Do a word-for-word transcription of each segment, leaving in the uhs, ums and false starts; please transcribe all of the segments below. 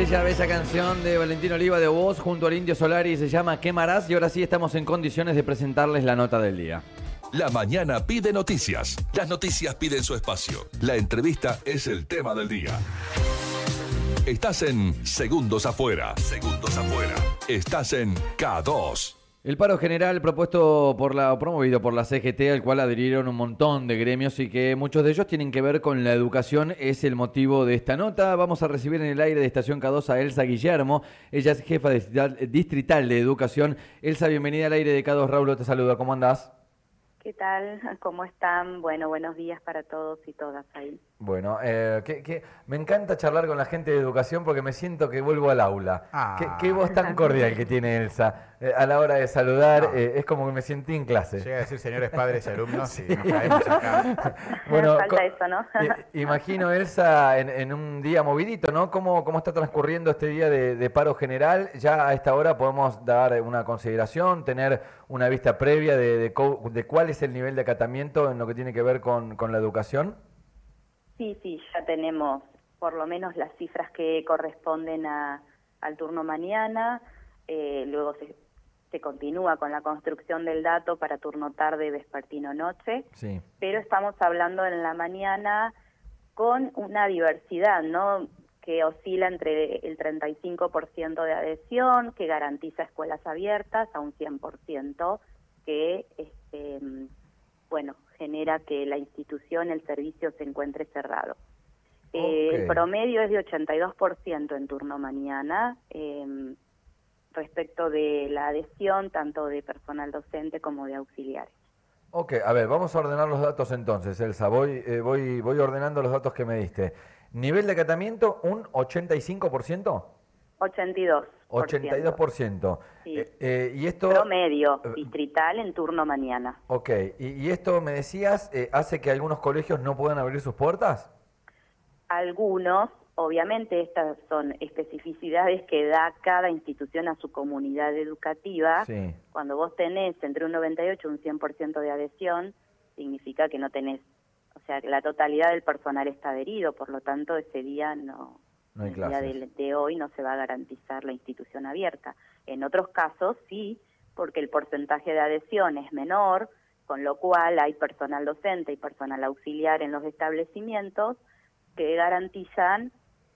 Bella, bella canción de Valentín Oliva de Voz junto al Indio Solari, se llama Quemarás, y ahora sí estamos en condiciones de presentarles la nota del día. La mañana pide noticias. Las noticias piden su espacio. La entrevista es el tema del día. Estás en Segundos Afuera. Segundos Afuera. Estás en K dos. El paro general propuesto por la, promovido por la C G T, al cual adherieron un montón de gremios y que muchos de ellos tienen que ver con la educación, es el motivo de esta nota. Vamos a recibir en el aire de Estación K dos a Elsa Guillermo. Ella es jefa distrital de educación. Elsa, bienvenida al aire de K dos. Raúl te saluda. ¿Cómo andás? ¿Qué tal? ¿Cómo están? Bueno, buenos días para todos y todas ahí. Bueno, eh, que, que me encanta charlar con la gente de educación porque me siento que vuelvo al aula. Ah. ¿Qué, qué voz tan cordial que tiene Elsa eh, a la hora de saludar? No. Eh, es como que me sentí en clase. Llega a decir señores padres y alumnos, sí. Y nos caemos acá. Bueno, falta eso, ¿no? eh, imagino, Elsa, en, en un día movidito, ¿no? ¿Cómo, cómo está transcurriendo este día de, de paro general? Ya a esta hora podemos dar una consideración, tener una vista previa de, de, de cuál es el nivel de acatamiento en lo que tiene que ver con, con la educación. Sí, sí, ya tenemos por lo menos las cifras que corresponden a, al turno mañana, eh, luego se, se continúa con la construcción del dato para turno tarde, vespertino, noche, sí. Pero estamos hablando en la mañana con una diversidad, ¿no?, que oscila entre el treinta y cinco por ciento de adhesión, que garantiza escuelas abiertas, a un cien por ciento, que, este, bueno, genera que la institución, el servicio se encuentre cerrado. Okay. Eh, el promedio es de ochenta y dos por ciento en turno mañana, eh, respecto de la adhesión tanto de personal docente como de auxiliares. Ok, a ver, vamos a ordenar los datos entonces, Elsa. Voy, eh, voy, voy ordenando los datos que me diste. Nivel de acatamiento, un ochenta y cinco por ciento. ochenta y dos por ciento. ochenta y dos por ciento. Sí. Eh, eh, y esto promedio distrital en turno mañana. Ok, y, y esto me decías, eh, ¿hace que algunos colegios no puedan abrir sus puertas? Algunos, obviamente estas son especificidades que da cada institución a su comunidad educativa. Sí. Cuando vos tenés entre un noventa y ocho y un cien por ciento de adhesión, significa que no tenés, o sea, que la totalidad del personal está adherido, por lo tanto ese día no... No hay clases. El día de, de hoy no se va a garantizar la institución abierta. En otros casos sí, porque el porcentaje de adhesión es menor, con lo cual hay personal docente y personal auxiliar en los establecimientos que garantizan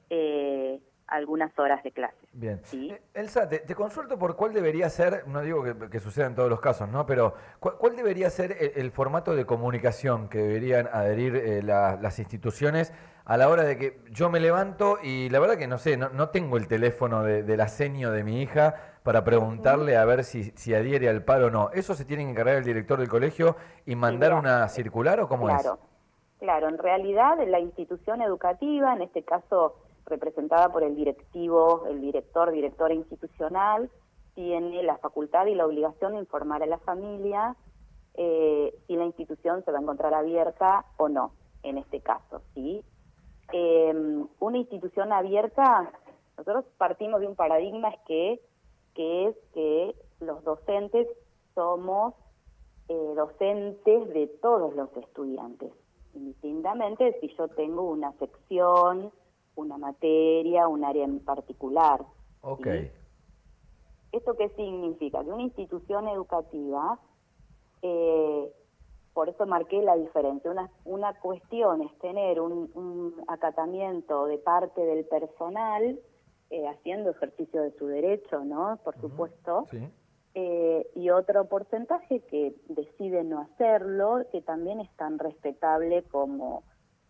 eh, algunas horas de clase. Bien. ¿Sí? Elsa, te, te consulto por cuál debería ser, no digo que, que suceda en todos los casos, ¿no? Pero ¿cuál, cuál debería ser el, el formato de comunicación que deberían adherir eh, la, las instituciones a la hora de que yo me levanto y la verdad que no sé, no, no tengo el teléfono de, de la senio de mi hija para preguntarle a ver si, si adhiere al paro o no? ¿Eso se tiene que encargar el director del colegio y mandar sí, una circular o cómo claro, es? Claro, claro. En realidad la institución educativa, en este caso representada por el directivo, el director, directora institucional, tiene la facultad y la obligación de informar a la familia eh, si la institución se va a encontrar abierta o no, en este caso, ¿sí? Eh, una institución abierta, nosotros partimos de un paradigma que, que es que los docentes somos eh, docentes de todos los estudiantes, indistintamente si yo tengo una sección, una materia, un área en particular. Ok. ¿Sí? ¿Esto qué significa? Que una institución educativa, eh, por eso marqué la diferencia, una, una cuestión es tener un, un acatamiento de parte del personal, eh, haciendo ejercicio de su derecho, ¿no? Por uh-huh. supuesto. Sí. Eh, y otro porcentaje que decide no hacerlo, que también es tan respetable como,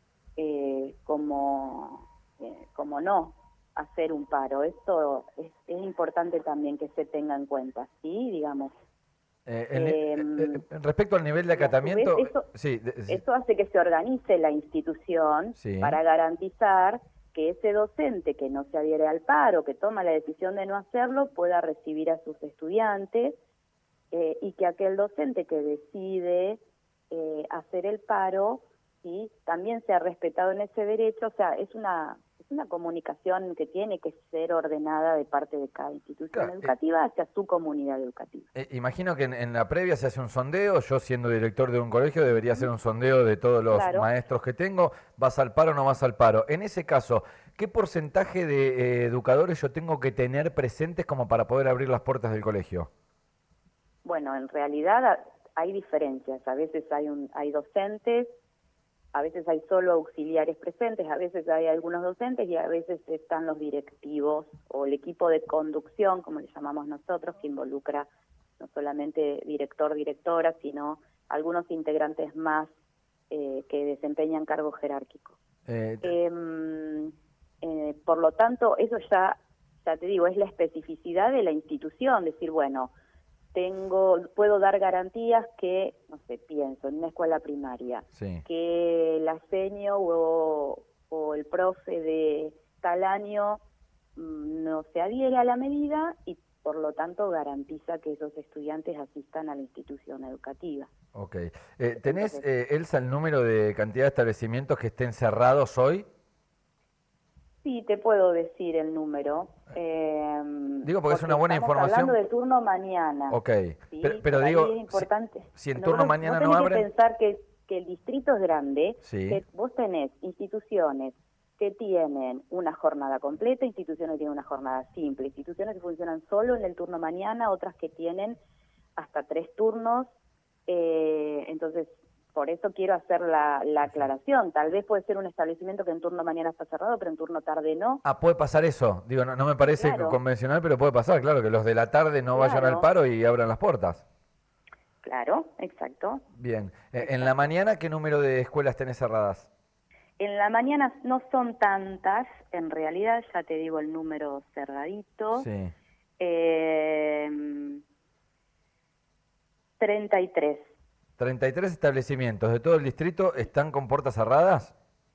eh, como Eh, como no hacer un paro. Esto es, es importante también que se tenga en cuenta, ¿sí? Digamos. Eh, en, eh, eh, respecto al nivel de acatamiento... Vez, eso, sí, de, sí. eso hace que se organice la institución sí. para garantizar que ese docente que no se adhiere al paro, que toma la decisión de no hacerlo, pueda recibir a sus estudiantes eh, y que aquel docente que decide eh, hacer el paro, ¿sí? también sea respetado en ese derecho. O sea, es una... Es una comunicación que tiene que ser ordenada de parte de cada institución claro, educativa eh, hacia su comunidad educativa. Eh, imagino que en, en la previa se hace un sondeo. Yo, siendo director de un colegio, debería hacer un sondeo de todos los claro. maestros que tengo. ¿Vas al paro o no vas al paro? En ese caso, ¿qué porcentaje de eh, educadores yo tengo que tener presentes como para poder abrir las puertas del colegio? Bueno, en realidad hay diferencias. A veces hay, un, hay docentes, a veces hay solo auxiliares presentes, a veces hay algunos docentes y a veces están los directivos o el equipo de conducción, como le llamamos nosotros, que involucra no solamente director, directora, sino algunos integrantes más eh, que desempeñan cargos jerárquicos. Eh, eh, eh, por lo tanto, eso ya, ya te digo, es la especificidad de la institución, decir, bueno, tengo, puedo dar garantías que, no sé, pienso en una escuela primaria, sí. que la seño o, o el profe de tal año mmm, no se adhiere a la medida y por lo tanto garantiza que esos estudiantes asistan a la institución educativa. Ok. Eh, ¿Tenés, eh, Elsa, el número de cantidad de establecimientos que estén cerrados hoy? Sí, te puedo decir el número. Eh, digo porque, porque es una buena estamos información. Hablando de turno mañana. Ok, ¿sí? pero, pero digo, es importante. Si, si en no, turno vos, mañana vos no abren... abren... que pensar que, que el distrito es grande, sí. que vos tenés instituciones que tienen una jornada completa, instituciones que tienen una jornada simple, instituciones que funcionan solo en el turno mañana, otras que tienen hasta tres turnos, eh, entonces... Por eso quiero hacer la, la aclaración. Tal vez puede ser un establecimiento que en turno mañana está cerrado, pero en turno tarde no. Ah, puede pasar eso. Digo, no, no me parece claro. convencional, pero puede pasar, claro, que los de la tarde no claro. vayan al paro y abran las puertas. Claro, exacto. Bien. Exacto. En la mañana, ¿qué número de escuelas tenés cerradas? En la mañana no son tantas, en realidad, ya te digo el número cerradito. Sí. Eh, treinta y tres. ¿treinta y tres establecimientos de todo el distrito están con puertas cerradas?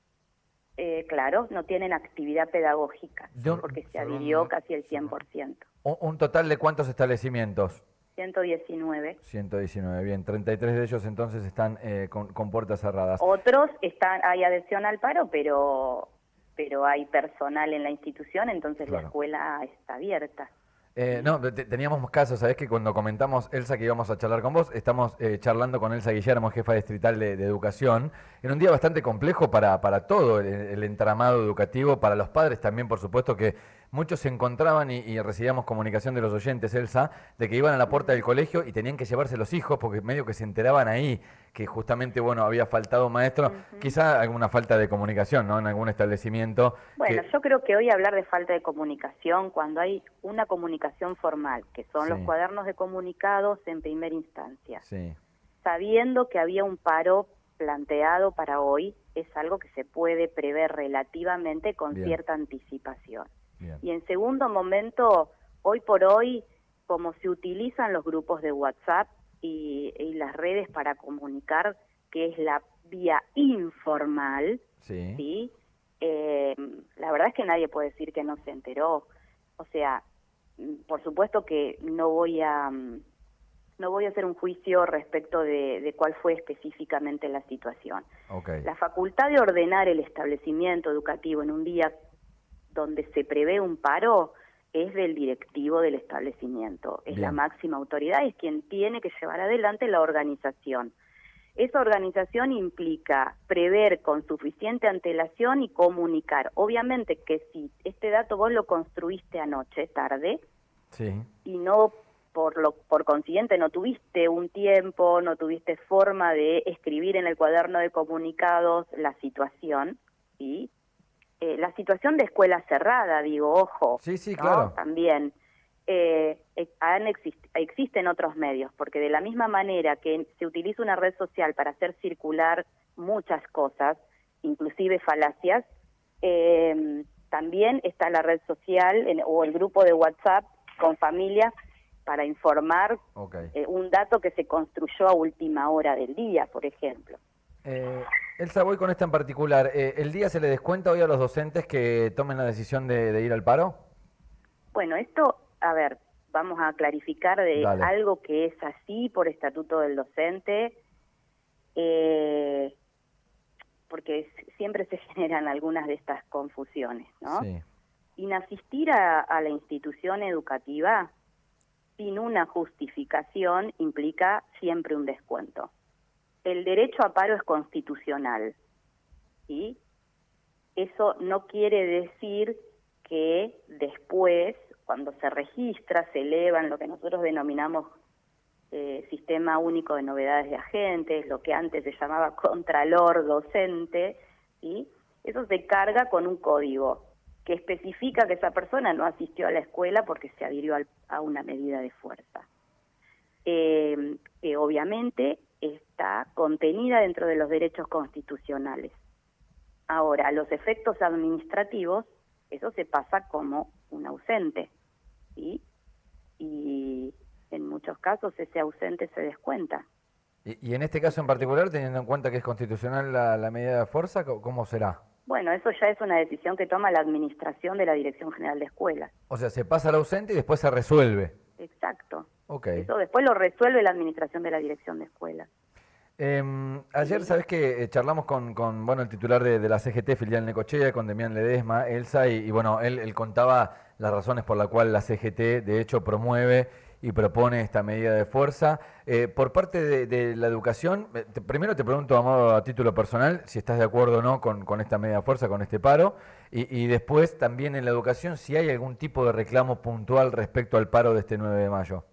Eh, claro, no tienen actividad pedagógica, Yo, porque se adhirió un, casi el cien por ciento. Un, ¿Un total de cuántos establecimientos? ciento diecinueve. ciento diecinueve, bien. treinta y tres de ellos entonces están eh, con, con puertas cerradas. Otros están, hay adhesión al paro, pero, pero hay personal en la institución, entonces claro. La escuela está abierta. Eh, no, teníamos casos, ¿sabés? Que cuando comentamos, Elsa, que íbamos a charlar con vos, estamos eh, charlando con Elsa Guillermo, jefa distrital de, de educación, en un día bastante complejo para, para todo el, el entramado educativo, para los padres también, por supuesto, que muchos se encontraban y, y recibíamos comunicación de los oyentes, Elsa, de que iban a la puerta del colegio y tenían que llevarse los hijos, porque medio que se enteraban ahí que justamente, bueno, había faltado maestro, uh-huh. Quizá alguna falta de comunicación, ¿no? En algún establecimiento. Bueno, que... yo creo que hoy hablar de falta de comunicación, cuando hay una comunicación formal, que son sí. Los cuadernos de comunicados en primera instancia, sí. Sabiendo que había un paro planteado para hoy, es algo que se puede prever relativamente con Bien. Cierta anticipación. Bien. Y en segundo momento, hoy por hoy, como se utilizan los grupos de WhatsApp, Y, y las redes para comunicar, que es la vía informal, sí. ¿sí? Eh, la verdad es que nadie puede decir que no se enteró. O sea, por supuesto que no voy a no voy a hacer un juicio respecto de, de cuál fue específicamente la situación. Okay. La facultad de ordenar el establecimiento educativo en un día donde se prevé un paro es del directivo del establecimiento, es Bien. La máxima autoridad, es quien tiene que llevar adelante la organización. Esa organización implica prever con suficiente antelación y comunicar. Obviamente que si este dato vos lo construiste anoche, tarde, sí. y no por lo por consiguiente no tuviste un tiempo, no tuviste forma de escribir en el cuaderno de comunicados la situación, ¿sí? Eh, la situación de escuela cerrada, digo, ojo, sí, sí, ¿no? Claro. También eh, han exist existen otros medios, porque de la misma manera que se utiliza una red social para hacer circular muchas cosas, inclusive falacias, eh, también está la red social en, o el grupo de WhatsApp con familias para informar okay. eh, un dato que se construyó a última hora del día, por ejemplo. Eh, Elsa, voy con esta en particular. Eh, ¿El día se le descuenta hoy a los docentes que tomen la decisión de, de ir al paro? Bueno, esto, a ver, vamos a clarificar de Dale. Algo que es así por estatuto del docente, eh, porque siempre se generan algunas de estas confusiones, ¿no? Sí. Inasistir a, a la institución educativa sin una justificación implica siempre un descuento. El derecho a paro es constitucional, ¿sí? eso no quiere decir que después, cuando se registra, se elevan lo que nosotros denominamos eh, Sistema Único de Novedades de Agentes, lo que antes se llamaba Contralor Docente, ¿sí? Eso se carga con un código que especifica que esa persona no asistió a la escuela porque se adhirió al, a una medida de fuerza. Eh, que obviamente está contenida dentro de los derechos constitucionales. Ahora, a los efectos administrativos, eso se pasa como un ausente, ¿sí? Y en muchos casos ese ausente se descuenta. Y, y en este caso en particular, teniendo en cuenta que es constitucional la, la medida de fuerza, ¿cómo será? Bueno, eso ya es una decisión que toma la administración de la Dirección General de Escuelas. O sea, se pasa al ausente y después se resuelve. Exacto. Okay. Eso después lo resuelve la administración de la Dirección de Escuelas. Eh, ayer, sí. ¿Sabés que eh, charlamos con, con bueno, el titular de, de la C G T, filial Necochea, con Demián Ledesma, Elsa, y, y bueno, él, él contaba las razones por las cuales la C G T, de hecho, promueve y propone esta medida de fuerza. Eh, por parte de, de la educación, te, primero te pregunto a modo a título personal si estás de acuerdo o no con, con esta medida de fuerza, con este paro, y, y después también en la educación si hay algún tipo de reclamo puntual respecto al paro de este nueve de mayo.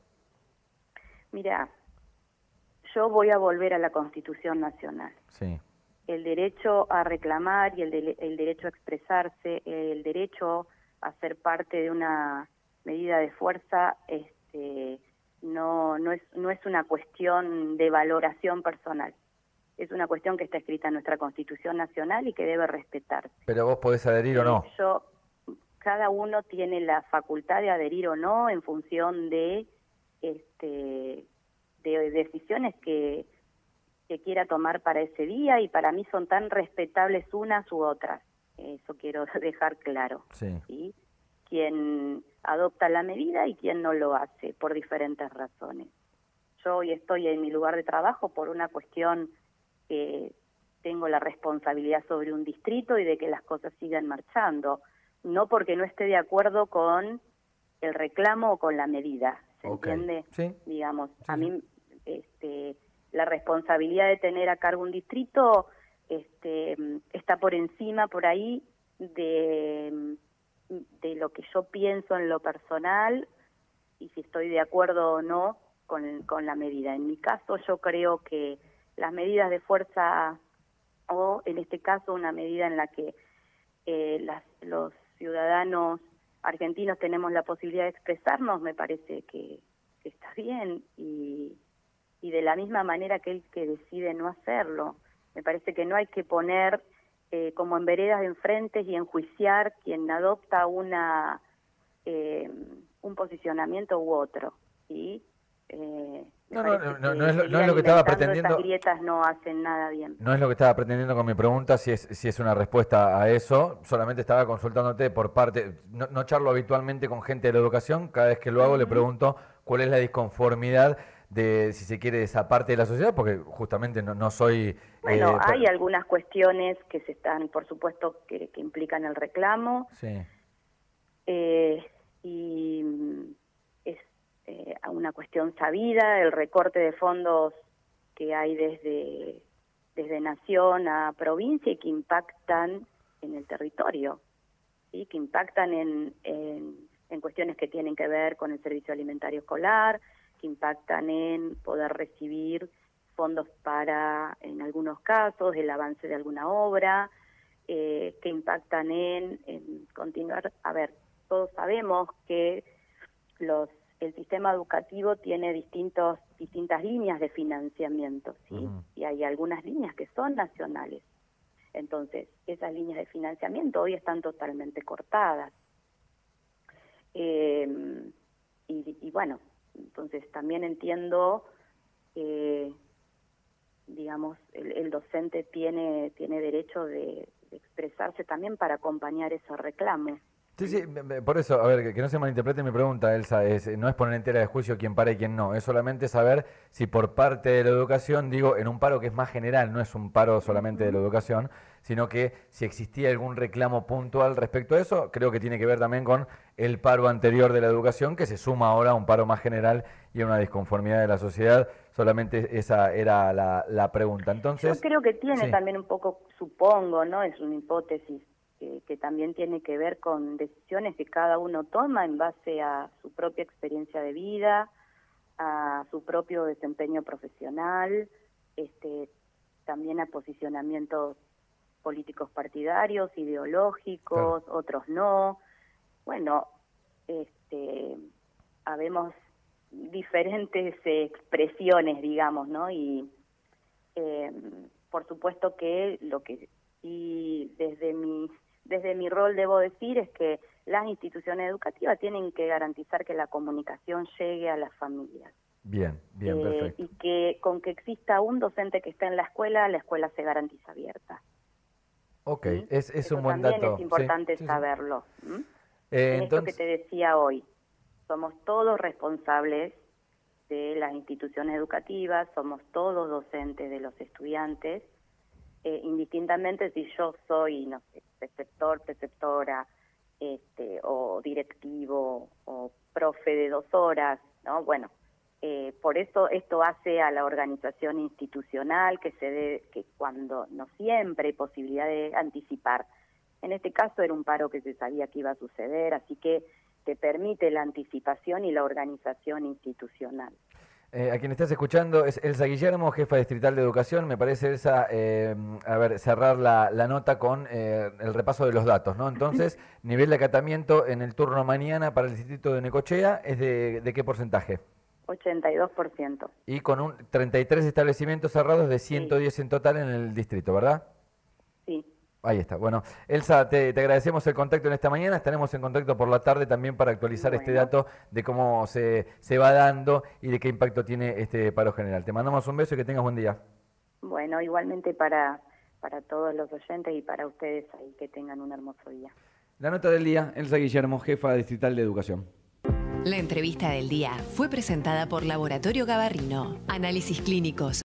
Mira, yo voy a volver a la Constitución Nacional. Sí. El derecho a reclamar y el, de, el derecho a expresarse, el derecho a ser parte de una medida de fuerza, este, no, no, es, no es una cuestión de valoración personal. Es una cuestión que está escrita en nuestra Constitución Nacional y que debe respetarse. ¿Pero vos podés adherir o no? Yo, cada uno tiene la facultad de adherir o no en función de... este de decisiones que, que quiera tomar para ese día, y para mí son tan respetables unas u otras. Eso quiero dejar claro. Sí. ¿Sí? Quien adopta la medida y quien no lo hace, por diferentes razones. Yo hoy estoy en mi lugar de trabajo por una cuestión que tengo la responsabilidad sobre un distrito y de que las cosas sigan marchando, no porque no esté de acuerdo con el reclamo o con la medida. ¿Se okay. entiende? Sí. Digamos, sí, a sí. mí este, la responsabilidad de tener a cargo un distrito este, está por encima, por ahí, de, de lo que yo pienso en lo personal y si estoy de acuerdo o no con, con la medida. En mi caso, yo creo que las medidas de fuerza, o en este caso una medida en la que eh, las, los ciudadanos argentinos tenemos la posibilidad de expresarnos, me parece que, que está bien, y, y de la misma manera que el que decide no hacerlo. Me parece que no hay que poner eh, como en veredas de enfrente y enjuiciar quien adopta una eh, un posicionamiento u otro, ¿sí? Eh, no, no, no, no, no, es lo, no es lo que estaba pretendiendo. Estas grietas no hacen nada bien. No es lo que estaba pretendiendo con mi pregunta, si es, si es una respuesta a eso. Solamente estaba consultándote por parte, no, no charlo habitualmente con gente de la educación, cada vez que lo hago uh-huh. le pregunto cuál es la disconformidad de, si se quiere, de esa parte de la sociedad, porque justamente no, no soy... Bueno, eh, hay algunas cuestiones que se están, por supuesto, que, que implican el reclamo. Sí. Eh, y es eh, una cuestión sabida, el recorte de fondos que hay desde, desde nación a provincia y que impactan en el territorio, ¿sí? Que impactan en, en, en cuestiones que tienen que ver con el servicio alimentario escolar, que impactan en poder recibir fondos para, en algunos casos, el avance de alguna obra, eh, que impactan en, en continuar. A ver, todos sabemos que los el sistema educativo tiene distintos distintas líneas de financiamiento, ¿sí? Uh-huh. Y hay algunas líneas que son nacionales. Entonces, esas líneas de financiamiento hoy están totalmente cortadas. Eh, y, y bueno, entonces también entiendo que, digamos, el, el docente tiene tiene derecho de, de expresarse también para acompañar esos reclamos. Sí, sí, por eso, a ver, que, que no se malinterprete mi pregunta, Elsa, es, no es poner en tela de juicio quién para y quién no, es solamente saber si por parte de la educación, digo, en un paro que es más general, no es un paro solamente de la educación, sino que si existía algún reclamo puntual respecto a eso, creo que tiene que ver también con el paro anterior de la educación, que se suma ahora a un paro más general y a una disconformidad de la sociedad. Solamente esa era la, la pregunta. Entonces, yo creo que tiene sí. también un poco, supongo, ¿no? Es una hipótesis, que, que también tiene que ver con decisiones que cada uno toma en base a su propia experiencia de vida, a su propio desempeño profesional, este, también a posicionamientos políticos partidarios, ideológicos, claro. Otros no. Bueno, este, habemos diferentes eh, expresiones, digamos, ¿no? Y eh, por supuesto que lo que sí desde mi desde mi rol debo decir es que las instituciones educativas tienen que garantizar que la comunicación llegue a las familias. Bien, bien, eh, perfecto. Y que con que exista un docente que esté en la escuela, la escuela se garantiza abierta. Ok, ¿Sí? es, es Eso un buen también dato. Es importante sí, sí, saberlo. sí. ¿Mm? Eh, en entonces... esto que te decía hoy, somos todos responsables de las instituciones educativas, somos todos docentes de los estudiantes, eh, indistintamente si yo soy, no sé, preceptor, preceptora, este, o directivo, o profe de dos horas, ¿no? Bueno, eh, por eso esto hace a la organización institucional que se dé, que cuando no siempre hay posibilidad de anticipar. En este caso era un paro que se sabía que iba a suceder, así que te permite la anticipación y la organización institucional. Eh, a quien estás escuchando es Elsa Guillermo, jefa distrital de educación. Me parece, Elsa, eh, a ver, cerrar la, la nota con eh, el repaso de los datos, ¿no? Entonces, nivel de acatamiento en el turno mañana para el distrito de Necochea, ¿es de, de qué porcentaje? ochenta y dos por ciento. Y con un treinta y tres establecimientos cerrados de ciento diez Sí. en total en el distrito, ¿verdad? Sí. Ahí está. Bueno, Elsa, te, te agradecemos el contacto en esta mañana. Estaremos en contacto por la tarde también para actualizar Bueno. este dato de cómo se, se va dando y de qué impacto tiene este paro general. Te mandamos un beso y que tengas buen día. Bueno, igualmente para, para todos los oyentes y para ustedes ahí, que tengan un hermoso día. La nota del día, Elsa Guillermo, jefa distrital de educación. La entrevista del día fue presentada por Laboratorio Gabarrino. Análisis clínicos,